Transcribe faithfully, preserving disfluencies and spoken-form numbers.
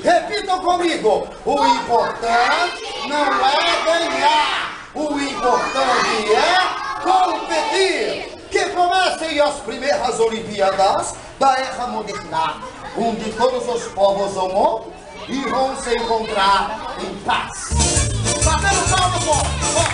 Repitam comigo. O importante não é ganhar. O importante é competir. Que comecem as primeiras Olimpíadas da Era Moderna, onde todos os povos do mundo irão se encontrar em paz. Batendo palmas,